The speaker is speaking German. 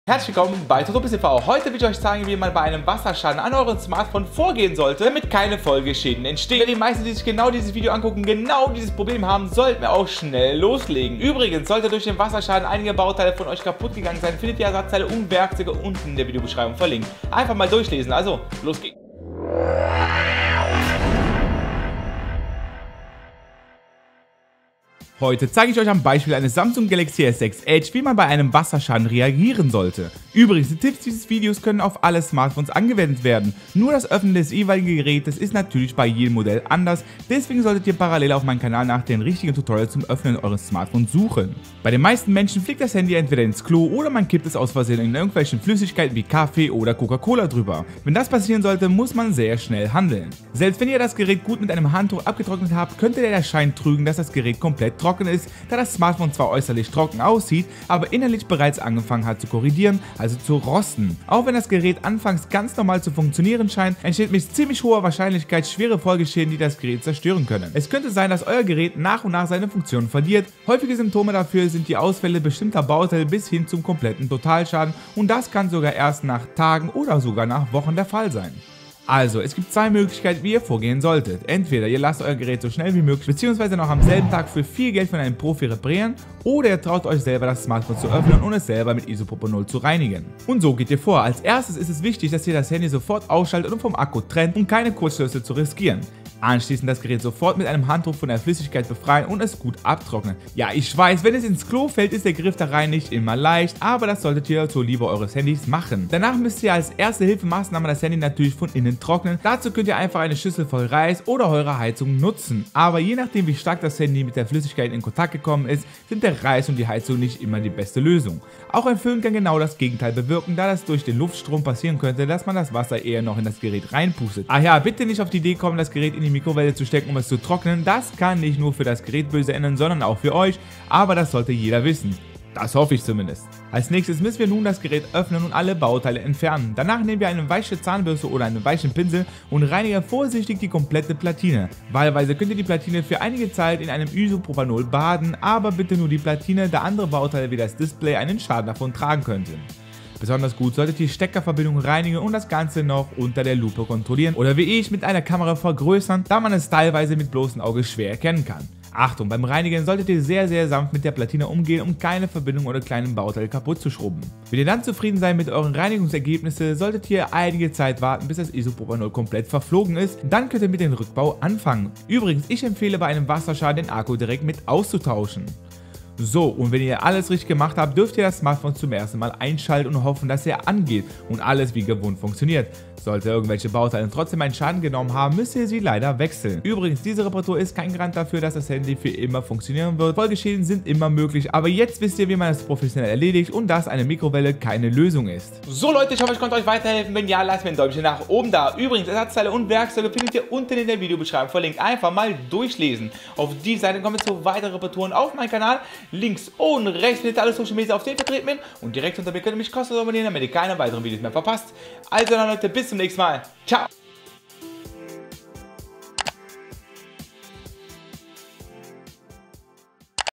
Herzlich willkommen bei TutorialTV. Heute will ich euch zeigen, wie man bei einem Wasserschaden an eurem Smartphone vorgehen sollte, damit keine Folgeschäden entstehen. Denn die meisten, die sich genau dieses Video angucken, genau dieses Problem haben, sollten wir auch schnell loslegen. Übrigens, sollte durch den Wasserschaden einige Bauteile von euch kaputt gegangen sein, findet ihr Ersatzteile und Werkzeuge unten in der Videobeschreibung verlinkt. Einfach mal durchlesen. Also, los geht's. Heute zeige ich euch am Beispiel eines Samsung Galaxy S6 Edge, wie man bei einem Wasserschaden reagieren sollte. Übrigens, die Tipps dieses Videos können auf alle Smartphones angewendet werden. Nur das Öffnen des jeweiligen Gerätes ist natürlich bei jedem Modell anders, deswegen solltet ihr parallel auf meinem Kanal nach den richtigen Tutorials zum Öffnen eures Smartphones suchen. Bei den meisten Menschen fliegt das Handy entweder ins Klo oder man kippt es aus Versehen in irgendwelchen Flüssigkeiten wie Kaffee oder Coca-Cola drüber. Wenn das passieren sollte, muss man sehr schnell handeln. Selbst wenn ihr das Gerät gut mit einem Handtuch abgetrocknet habt, könnte der Schein trügen, dass das Gerät komplett trocken ist, da das Smartphone zwar äußerlich trocken aussieht, aber innerlich bereits angefangen hat zu korrodieren, also zu rosten. Auch wenn das Gerät anfangs ganz normal zu funktionieren scheint, entsteht mit ziemlich hoher Wahrscheinlichkeit schwere Folgeschäden, die das Gerät zerstören können. Es könnte sein, dass euer Gerät nach und nach seine Funktion verliert. Häufige Symptome dafür sind die Ausfälle bestimmter Bauteile bis hin zum kompletten Totalschaden und das kann sogar erst nach Tagen oder sogar nach Wochen der Fall sein. Also, es gibt zwei Möglichkeiten, wie ihr vorgehen solltet. Entweder ihr lasst euer Gerät so schnell wie möglich bzw. noch am selben Tag für viel Geld von einem Profi reparieren oder ihr traut euch selber das Smartphone zu öffnen und es selber mit Isopropanol zu reinigen. Und so geht ihr vor. Als erstes ist es wichtig, dass ihr das Handy sofort ausschaltet und vom Akku trennt, um keine Kurzschlüsse zu riskieren. Anschließend das Gerät sofort mit einem Handtuch von der Flüssigkeit befreien und es gut abtrocknen. Ja, ich weiß, wenn es ins Klo fällt, ist der Griff da rein nicht immer leicht, aber das solltet ihr zur Liebe eures Handys machen. Danach müsst ihr als erste Hilfemaßnahme das Handy natürlich von innen trocknen. Dazu könnt ihr einfach eine Schüssel voll Reis oder eure Heizung nutzen. Aber je nachdem, wie stark das Handy mit der Flüssigkeit in Kontakt gekommen ist, sind der Reis und die Heizung nicht immer die beste Lösung. Auch ein Föhn kann genau das Gegenteil bewirken, da das durch den Luftstrom passieren könnte, dass man das Wasser eher noch in das Gerät reinpustet. Ach ja, bitte nicht auf die Idee kommen, das Gerät in die Mikrowelle zu stecken, um es zu trocknen. Das kann nicht nur für das Gerät böse enden, sondern auch für euch, aber das sollte jeder wissen. Das hoffe ich zumindest. Als nächstes müssen wir nun das Gerät öffnen und alle Bauteile entfernen. Danach nehmen wir eine weiche Zahnbürste oder einen weichen Pinsel und reinigen vorsichtig die komplette Platine. Wahlweise könnt ihr die Platine für einige Zeit in einem Isopropanol baden, aber bitte nur die Platine, da andere Bauteile wie das Display einen Schaden davon tragen könnten. Besonders gut solltet ihr die Steckerverbindung reinigen und das Ganze noch unter der Lupe kontrollieren oder wie ich mit einer Kamera vergrößern, da man es teilweise mit bloßem Auge schwer erkennen kann. Achtung, beim Reinigen solltet ihr sehr sanft mit der Platine umgehen, um keine Verbindung oder kleinen Bauteile kaputt zu schrubben. Wenn ihr dann zufrieden seid mit euren Reinigungsergebnissen, solltet ihr einige Zeit warten, bis das Isopropanol komplett verflogen ist. Dann könnt ihr mit dem Rückbau anfangen. Übrigens, ich empfehle bei einem Wasserschaden den Akku direkt mit auszutauschen. So, und wenn ihr alles richtig gemacht habt, dürft ihr das Smartphone zum ersten Mal einschalten und hoffen, dass er angeht und alles wie gewohnt funktioniert. Sollte irgendwelche Bauteile trotzdem einen Schaden genommen haben, müsst ihr sie leider wechseln. Übrigens, diese Reparatur ist kein Garant dafür, dass das Handy für immer funktionieren wird. Folgeschäden sind immer möglich, aber jetzt wisst ihr, wie man es professionell erledigt und dass eine Mikrowelle keine Lösung ist. So Leute, ich hoffe, ich konnte euch weiterhelfen. Wenn ja, lasst mir ein Däumchen nach oben da. Übrigens, Ersatzteile und Werkzeuge findet ihr unten in der Videobeschreibung verlinkt. Einfach mal durchlesen. Auf die Seite kommen wir zu weiteren Reparaturen auf meinem Kanal. Links und rechts findet ihr alle Social Media, auf denen vertreten bin. Und direkt unter mir könnt ihr mich kostenlos abonnieren, damit ihr keine weiteren Videos mehr verpasst. Also dann Leute, bis zum nächsten Mal. Ciao.